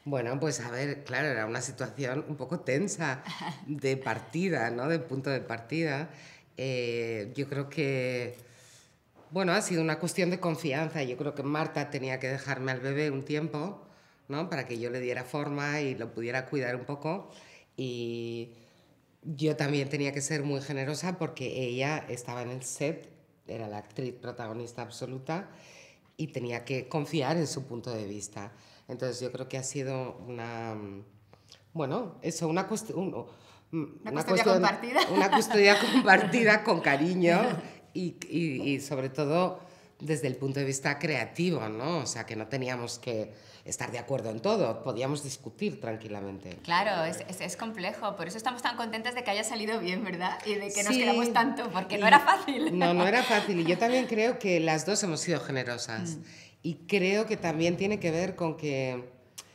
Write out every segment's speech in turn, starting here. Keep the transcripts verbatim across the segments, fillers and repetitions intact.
Bueno, pues a ver, claro, era una situación un poco tensa de partida, ¿no? De punto de partida. Eh, yo creo que, bueno, ha sido una cuestión de confianza. Yo creo que Marta tenía que dejarme al bebé un tiempo, ¿no? Para que yo le diera forma y lo pudiera cuidar un poco. Y yo también tenía que ser muy generosa porque ella estaba en el set, era la actriz protagonista absoluta y tenía que confiar en su punto de vista. Entonces yo creo que ha sido una, bueno, eso, una, cuest un, Una una custodia cuestión, compartida. una custodia compartida con cariño y, y, y sobre todo desde el punto de vista creativo, ¿no? O sea, que no teníamos que estar de acuerdo en todo, podíamos discutir tranquilamente. Claro, es, es, es complejo, por eso estamos tan contentas de que haya salido bien, ¿verdad? Y de que nos queramos Sí, tanto, porque no era y fácil. no, no era fácil. Y yo también creo que las dos hemos sido generosas. Y creo que también tiene que ver con que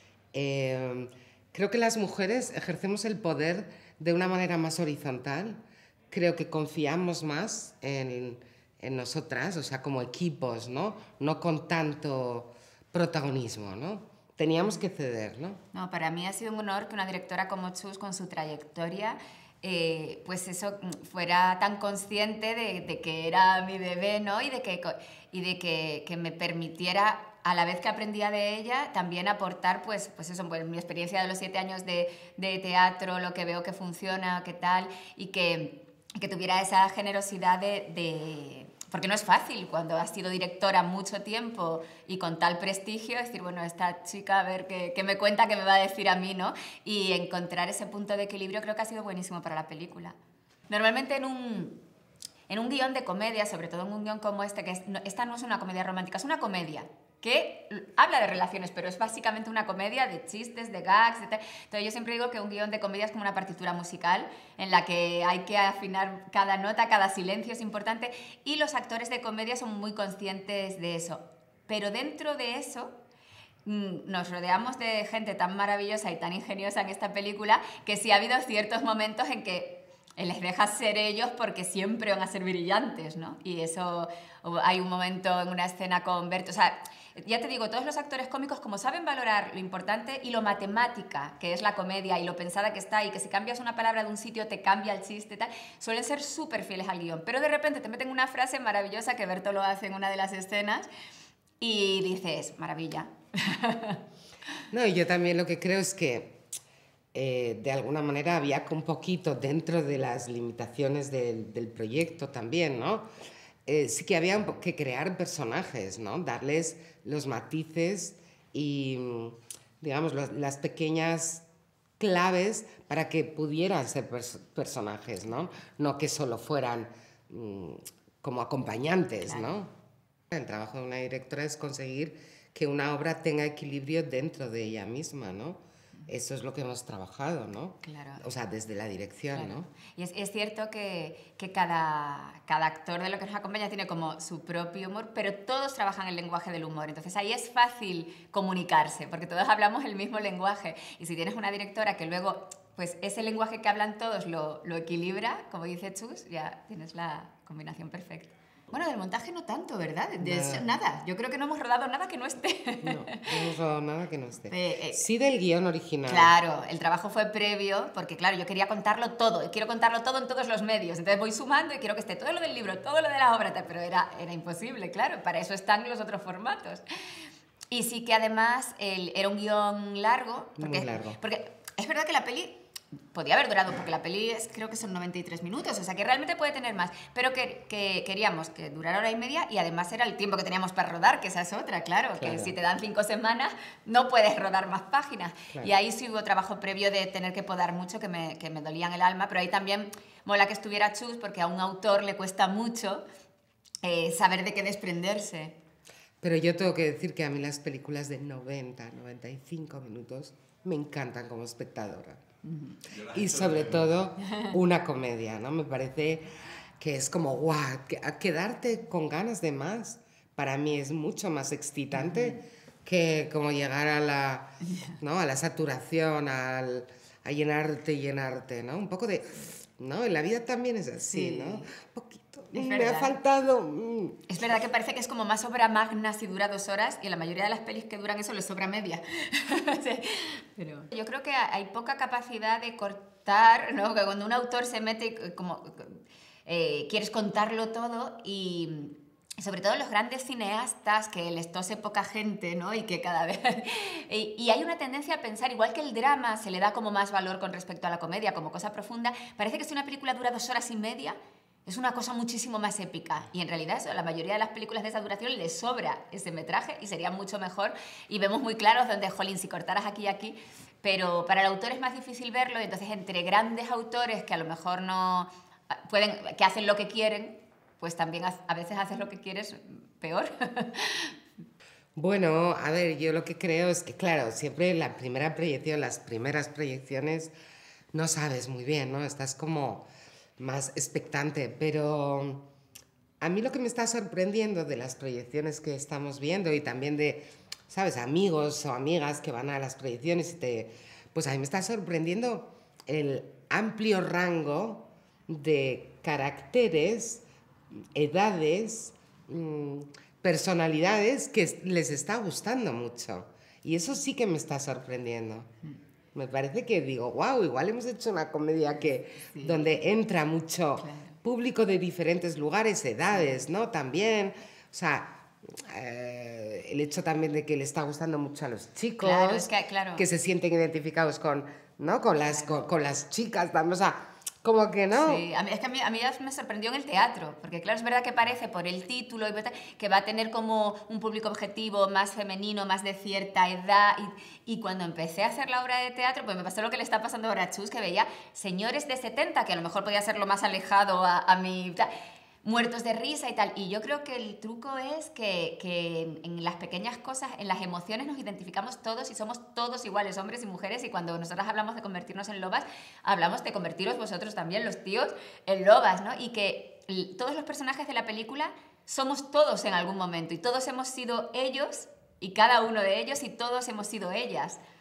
eh, creo que las mujeres ejercemos el poder de una manera más horizontal. Creo que confiamos más en, en nosotras, o sea, como equipos, ¿no? No con tanto protagonismo, ¿no? Teníamos que ceder, ¿no? No, para mí ha sido un honor que una directora como Chus, con su trayectoria, eh, pues eso, fuera tan consciente de, de que era mi bebé, ¿no? Y de, que, y de que, que me permitiera, a la vez que aprendía de ella, también aportar, pues, pues eso, pues, mi experiencia de los siete años de, de teatro, lo que veo que funciona, qué tal, y que, que tuviera esa generosidad de, de porque no es fácil cuando has sido directora mucho tiempo y con tal prestigio, decir, bueno, esta chica, a ver qué, qué me cuenta, qué me va a decir a mí, ¿no? Y encontrar ese punto de equilibrio creo que ha sido buenísimo para la película. Normalmente en un, en un guión de comedia, sobre todo en un guión como este, que es, no, esta no es una comedia romántica, es una comedia que habla de relaciones, pero es básicamente una comedia de chistes, de gags, de tal. Entonces yo siempre digo que un guión de comedia es como una partitura musical en la que hay que afinar cada nota, cada silencio es importante, y los actores de comedia son muy conscientes de eso. Pero dentro de eso nos rodeamos de gente tan maravillosa y tan ingeniosa en esta película que sí ha habido ciertos momentos en que les dejas ser ellos porque siempre van a ser brillantes, ¿no? Y eso, hay un momento en una escena con Berto, o sea, ya te digo, todos los actores cómicos, como saben valorar lo importante y lo matemática, que es la comedia, y lo pensada que está, y que si cambias una palabra de un sitio te cambia el chiste y tal, suelen ser súper fieles al guión. Pero de repente te meten una frase maravillosa, que Berto lo hace en una de las escenas, y dices, maravilla. No, y yo también lo que creo es que eh, de alguna manera había un poquito dentro de las limitaciones del, del proyecto también, ¿no? Eh, sí que había que crear personajes, ¿no? Darles los matices y, digamos, los, las pequeñas claves para que pudieran ser pers personajes, ¿no? No que solo fueran mmm, como acompañantes, Claro. ¿no? El trabajo de una directora es conseguir que una obra tenga equilibrio dentro de ella misma, ¿no? Eso es lo que hemos trabajado, ¿no? Claro. O sea, desde la dirección, Claro. ¿no? Y es, es cierto que, que cada, cada actor de lo que nos acompaña tiene como su propio humor, pero todos trabajan el lenguaje del humor. Entonces ahí es fácil comunicarse, porque todos hablamos el mismo lenguaje. Y si tienes una directora que luego, pues ese lenguaje que hablan todos lo, lo equilibra, como dice Chus, ya tienes la combinación perfecta. Bueno, del montaje no tanto, ¿verdad? De Nada. nada. Yo creo que no hemos rodado nada que no esté. No, no hemos rodado nada que no esté. Eh, eh, Sí del guión original. Claro, el trabajo fue previo, porque claro, yo quería contarlo todo, y quiero contarlo todo en todos los medios, entonces voy sumando y quiero que esté todo lo del libro, todo lo de la obra, pero era, era imposible, claro, para eso están los otros formatos. Y sí que además el, era un guión largo, porque, Muy largo. porque es verdad que la peli podía haber durado, porque la peli es, creo que son noventa y tres minutos, o sea que realmente puede tener más, pero que, que queríamos que durara hora y media, y además era el tiempo que teníamos para rodar, que esa es otra, claro, Claro. que si te dan cinco semanas no puedes rodar más páginas. Claro. Y ahí sí hubo trabajo previo de tener que podar mucho, que me, que me dolían el alma, pero ahí también mola que estuviera Chus, porque a un autor le cuesta mucho eh, saber de qué desprenderse. Pero yo tengo que decir que a mí las películas de noventa, noventa y cinco minutos me encantan como espectadora. Uh-huh. Y sobre todo una comedia, ¿no? Me parece que es como, guau, quedarte con ganas de más, para mí es mucho más excitante uh-huh. que como llegar a la, ¿no? a la saturación, al, a llenarte y llenarte, ¿no? Un poco de, ¿no? En la vida también es así, Sí. ¿no? Un poquito. Es Me verdad. ha faltado... mm. Es verdad que parece que es como más obra magna si dura dos horas y en la mayoría de las pelis que duran eso les sobra media. Sí. Pero yo creo que hay poca capacidad de cortar, ¿no? Que cuando un autor se mete como... Eh, quieres contarlo todo y... sobre todo los grandes cineastas que les tose poca gente, ¿no? Y que cada vez... y, y hay una tendencia a pensar, igual que el drama se le da como más valor con respecto a la comedia, como cosa profunda, parece que si una película dura dos horas y media, es una cosa muchísimo más épica. Y en realidad eso, a la mayoría de las películas de esa duración les sobra ese metraje y sería mucho mejor. Y vemos muy claros donde, jolín, si cortaras aquí y aquí... Pero para el autor es más difícil verlo, y entonces entre grandes autores que a lo mejor no... pueden, que hacen lo que quieren, pues también a veces haces lo que quieres peor. Bueno, a ver, yo lo que creo es que, claro, siempre la primera proyección, las primeras proyecciones, no sabes muy bien, ¿no? Estás como más expectante, pero a mí lo que me está sorprendiendo de las proyecciones que estamos viendo y también de, ¿sabes?, amigos o amigas que van a las proyecciones y te... Pues a mí me está sorprendiendo el amplio rango de caracteres, edades, mmm, personalidades que les está gustando mucho. Y eso sí que me está sorprendiendo. Me parece que digo, wow, igual hemos hecho una comedia que, sí, donde entra mucho, claro, público de diferentes lugares, edades, sí, ¿no? También, o sea, eh, el hecho también de que le está gustando mucho a los chicos, claro, es que, claro, que se sienten identificados con, ¿no? Con, las, claro, con, con las chicas, o sea, como que no. Sí, a mí, es que a mí, a mí me sorprendió en el teatro, porque claro, es verdad que parece por el título y que va a tener como un público objetivo más femenino, más de cierta edad, y, y cuando empecé a hacer la obra de teatro, pues me pasó lo que le está pasando ahora a Chus, que veía señores de setenta, que a lo mejor podía ser lo más alejado a, a mi... muertos de risa y tal. Y yo creo que el truco es que, que en, en las pequeñas cosas, en las emociones nos identificamos todos y somos todos iguales, hombres y mujeres, y cuando nosotras hablamos de convertirnos en lobas, hablamos de convertiros vosotros también, los tíos, en lobas, ¿no? Y que todos los personajes de la película somos todos en algún momento y todos hemos sido ellos y cada uno de ellos y todos hemos sido ellas.